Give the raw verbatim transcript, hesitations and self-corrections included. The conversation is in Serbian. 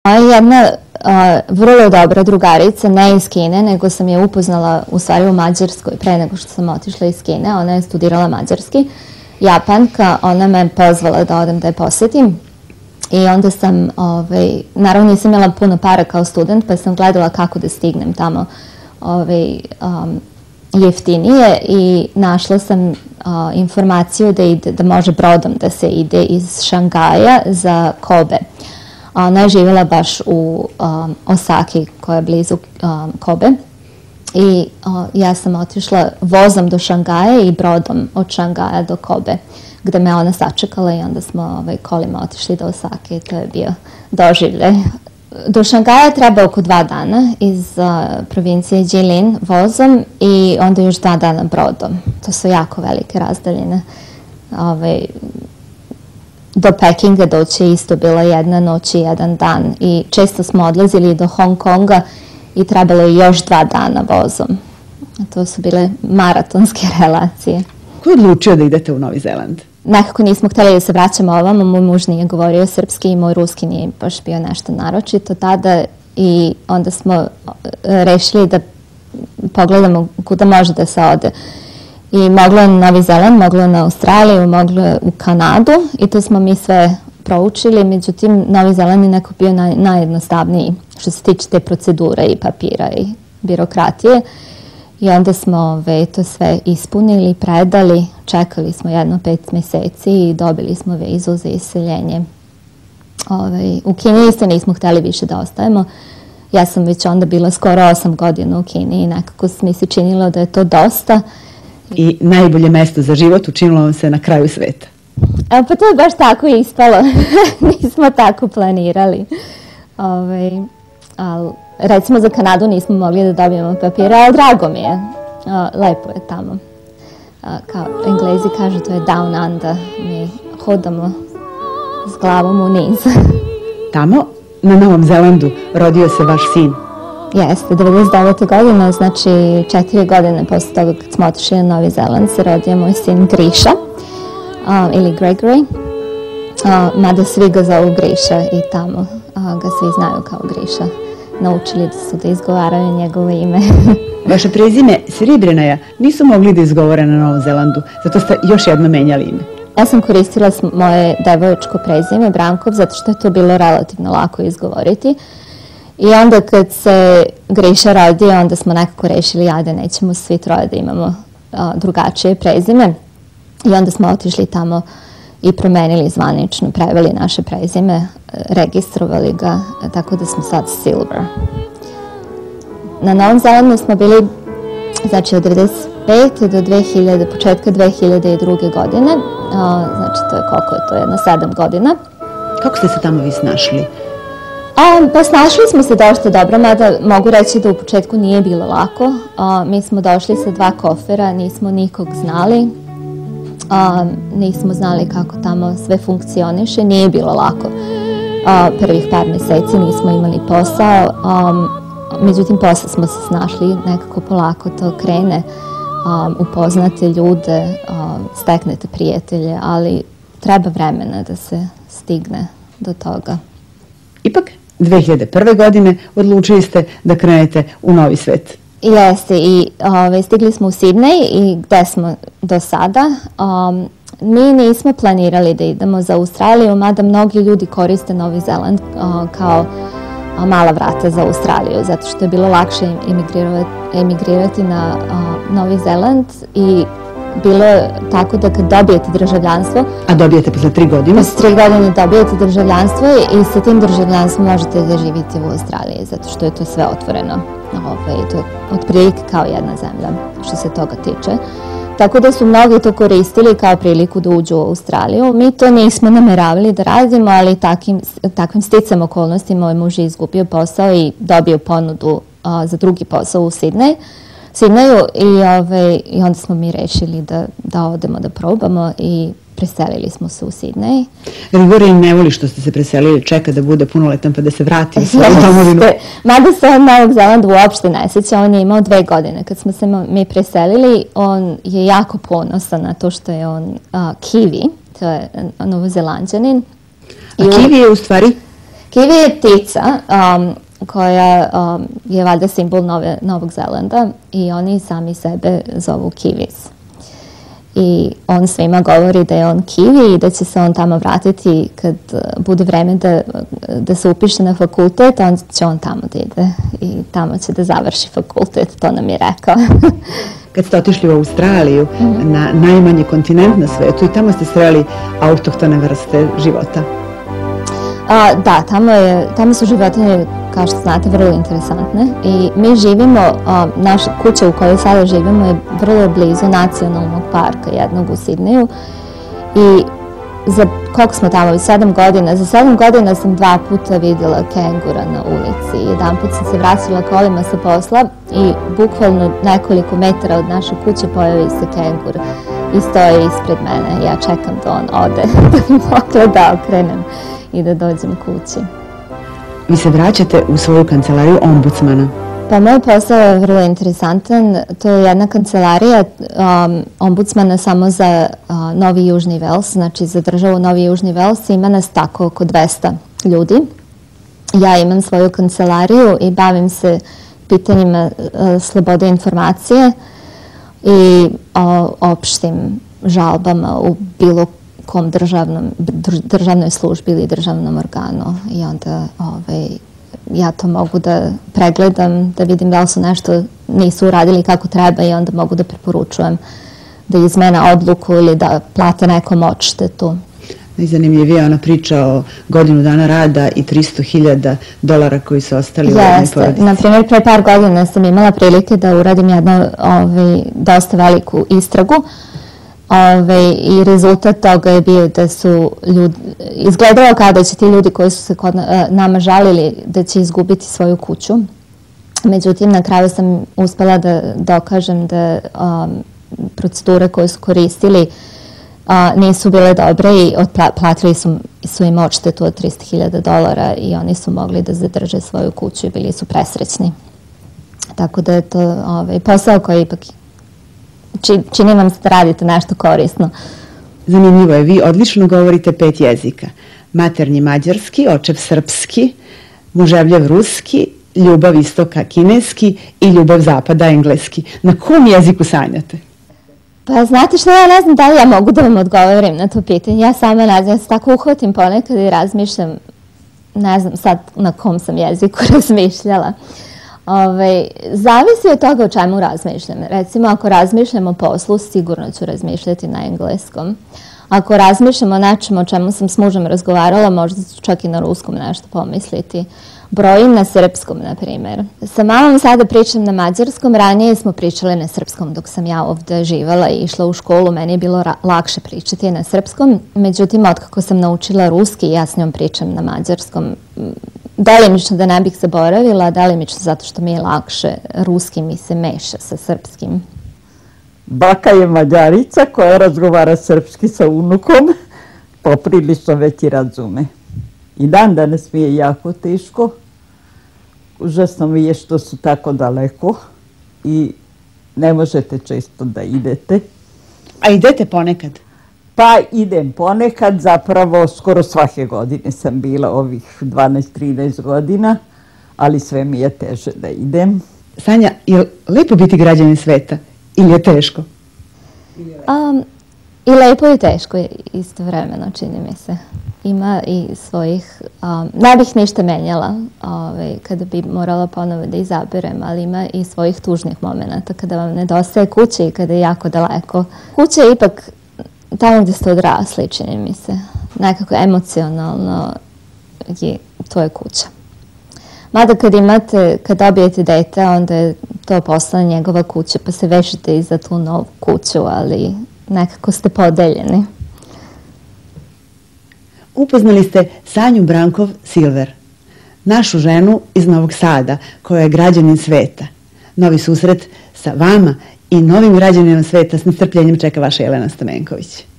Jedna vrlo dobra drugarica, ne iz Kine, nego sam je upoznala u stvari u Mađarskoj pre nego što sam otišla iz Kine. Ona je studirala mađarski, Japanka, ona me pozvala da odem da je posetim. I onda sam, ovaj, naravno nisam imala puno para kao student, pa sam gledala kako da stignem tamo ovaj, um, jeftinije i našla sam uh, informaciju da, ide, da može brodom da se ide iz Šangaja za Kobe. Ona je živjela baš u um, Osaki koja je blizu um, Kobe i uh, ja sam otišla vozom do Šangaja i brodom od Šangaja do Kobe, gde me ona sačekala i onda smo ovaj, kolima otišli do Osake i to je bio doživljaj. Do Šangaja treba oko dva dana iz uh, provincije Jilin vozom i onda još dva dana brodom. To su jako velike razdaljine. Ovaj, do Pekinga doći isto bila jedna noć i jedan dan i često smo odlazili do Hong Konga i trebalo je još dva dana vozom. To su bile maratonske relacije. Ko je odlučio da idete u Novi Zeland? Nekako nismo htjeli da se vraćamo ovamo, moj muž nije govorio srpski i moj ruski nije baš bio nešto naročito tada i onda smo rešili da pogledamo kuda može da se ode. I moglo je na Novi Zeland, moglo je na Australiju, moglo je u Kanadu i to smo mi sve proučili, međutim Novi Zeland je neko bio naj, najjednostavniji što se tiče te procedure i papira i birokratije. I onda smo ove, to sve ispunili, predali, čekali smo jedno pet mjeseci i dobili smo vizu za iseljenje. Ove, u Kini isto nismo htjeli više da ostajemo. Ja sam već onda bila skoro osam godina u Kini i nekako mi se činilo da je to dosta. I najbolje mesto za život učinilo vam se na kraju sveta? E, pa to je baš tako ispalo. Nismo tako planirali. Ove, ali, recimo za Kanadu nismo mogli da dobijemo papira, ali drago mi je. O, lepo je tamo. O, kao Englezi kažu, to je down under. Mi hodamo s glavom u niz. Tamo, na Novom Zelandu, rodio se vaš sin. Jeste, devedeset devete godine, znači četiri godine posle toga kad smo otišli na Novi Zeland se rodio moj sin Grisha uh, ili Gregory, uh, mada svi ga zovu Grisha i tamo uh, ga svi znaju kao Grisha. Naučili su da izgovaraju njegovo ime. Vaše prezime Srebrinaja nisu mogli da izgovore na Novom Zelandu, zato ste još jedno menjali ime. Ja sam koristila moje devojačko prezime Brankov zato što je to bilo relativno lako izgovoriti. I onda kad se Grisha rodio, onda smo nekako rešili, ajde, nećemo svi troje da imamo a, drugačije prezime. I onda smo otišli tamo i promenili zvanično, preveli naše prezime, registrovali ga, tako da smo sad Silver. Na Novom Zelandu smo bili, znači od devedeset pete do dve hiljade, početka dve hiljade druge. godine, a, znači to je koliko je to, jedno sedam godina. Kako ste se tamo vi snašli? A, pa snašli smo se dosta dobro, mada mogu reći da u početku nije bilo lako. A, mi smo došli sa dva kofera, nismo nikog znali, a, nismo znali kako tamo sve funkcioniše, nije bilo lako. A, prvih par mjeseci nismo imali posao, a, međutim posle smo se snašli, nekako polako to krene, a, upoznate ljude, a, steknete prijatelje, ali treba vremena da se stigne do toga. Ipak, dve hiljade prve. godine odlučili ste da krenete u novi svet. Jeste, i ove, stigli smo u Sidnej i gde smo do sada. Um, mi nismo planirali da idemo za Australiju, mada mnogi ljudi koriste Novi Zeland uh, kao uh, mala vrata za Australiju, zato što je bilo lakše emigrirati, emigrirati na uh, Novi Zeland i bilo je tako da kad dobijete državljanstvo... A dobijete posle tri godine? Posle tri godine dobijete državljanstvo i sa tim državljanstvom možete da živite u Australiji, zato što je to sve otvoreno. Ove, to je otprilike kao jedna zemlja, što se toga tiče. Tako da su mnogi to koristili kao priliku da uđu u Australiju. Mi to nismo nameravali da radimo, ali takim, takvim sticam okolnosti moj muž je izgubio posao i dobio ponudu a, za drugi posao u Sidnej. Sidneju i, ove, i onda smo mi rešili da, da odemo da probamo i preselili smo se u Sidnej. Grigorije ne voli što ste se preselili, čeka da bude punoletan pa da se vrati u svoju domovinu. Mada se on Novog Zelanda uopšte ne sjeća, on je imao dve godine. Kad smo se mi preselili, on je jako ponosan na to što je on a, Kiwi, to je Novozelanđanin. A Kiwi je u stvari? Kiwi je ptica um, koja um, je valjda simbol Nove, Novog Zelanda i oni sami sebe zovu kiwis. I on svima govori da je on kiwi i da će se on tamo vratiti kad bude vreme da, da se upiše na fakultet, onda će on tamo da ide i tamo će da završi fakultet, to nam je rekao. Kad ste otišli u Australiju, mm-hmm. na najmanji kontinent na svetu, i tamo ste sreli autohtone vrste života. A, da, tamo, je, tamo su životinje, kao što znate, vrlo interesantne i mi živimo, a, naša kuća u kojoj sada živimo je vrlo blizu nacionalnog parka jednog u Sidneju i za koliko smo tamo, sedam godina, za sedam godina sam dva puta vidjela kengura na ulici. Jedan put sam se vratila kolima sa posla i bukvalno nekoliko metara od naše kuće pojavi se kengur i stoji ispred mene. Ja čekam da on ode, da bi mogla da okrenem i da dođem kući. Vi se vraćate u svoju kancelariju ombudsmana. Pa moj posao je vrlo interesantan. To je jedna kancelarija um, ombudsmana samo za uh, Novi Južni Vels, znači za državu Novi Južni Vels. Ima nas tako oko dvesta ljudi. Ja imam svoju kancelariju i bavim se pitanjima uh, slobode informacije i o, opštim žalbama u bilo kom državnom, državnoj službi ili državnom organu. I onda ovaj, ja to mogu da pregledam, da vidim da li su nešto nisu uradili kako treba i onda mogu da preporučujem da izmene odluku ili da plate nekom odštetu. Najzanimljivije je ona priča o godinu dana rada i tristo hiljada dolara koji su ostali u jednoj porodici. Na primjer, pre par godina sam imala prilike da uradim jednu ovaj, dosta veliku istragu. Ove, i rezultat toga je bio da su ljudi, izgledalo kao da će ti ljudi koji su se kod nama žalili da će izgubiti svoju kuću. Međutim, na kraju sam uspela da dokažem da um, procedure koje su koristili uh, nisu bile dobre i platili su, su im odštetu od tristo hiljada dolara i oni su mogli da zadrže svoju kuću i bili su presrećni. Tako da je to ovaj, posao koji ipak čini vam se da radite nešto korisno. Zanimljivo je, vi odlično govorite pet jezika. Maternji mađarski, očev srpski, muževljev ruski, ljubav istoka kineski i ljubav zapada engleski. Na kom jeziku sanjate? Pa znate što, ja ne znam da li ja mogu da vam odgovorim na to pitanje. Ja sama ne znam, ja se tako uhvatim ponekad i razmišljam, ne znam sad na kom sam jeziku razmišljala. Ove, zavisi od toga o čemu razmišljam. Recimo, ako razmišljam o poslu, sigurno ću razmišljati na engleskom. Ako razmišljam o nečemu o čemu sam s mužem razgovarala, možda ću čak i na ruskom nešto pomisliti. Brojim na srpskom, na primjer. Sa mamom sada pričam na mađarskom, ranije smo pričale na srpskom dok sam ja ovdje živala i išla u školu. Meni je bilo lakše pričati na srpskom. Međutim, otkako sam naučila ruski, ja s njom pričam na mađarskom. Delimično da ne bih zaboravila, delimično zato što mi je lakše. Ruski mi se meša sa srpskim. Baka je Mađarica koja razgovara srpski sa unukom, poprilično već i razume. I dan danas mi je jako teško. Užasno mi je što su tako daleko i ne možete često da idete. A idete ponekad? Pa idem ponekad, zapravo skoro svake godine sam bila ovih dvanaest trinaest godina, ali sve mi je teže da idem. Sanja, je li lepo biti građanin sveta ili je teško? Um, I lepo i teško je istovremeno, čini mi se. Ima i svojih, um, ne bih ništa menjala ovaj, kada bi morala ponovo da izaberem, ali ima i svojih tužnih momenta kada vam nedostaje kuće i kada je jako daleko. Kuća je ipak tamo gdje ste odrasli, čini mi se. Nekako emocionalno je, to je kuća. Mada kad imate, kad dobijete dete, onda je to postala njegova kuća, pa se vešite i za tu novu kuću, ali nekako ste podeljeni. Upoznali ste Sanju Brankov-Silver, našu ženu iz Novog Sada, koja je građanin sveta. Novi susret sa vama i novim građaninom sveta s nestrpljenjem čeka vaša Jelena Stamenković.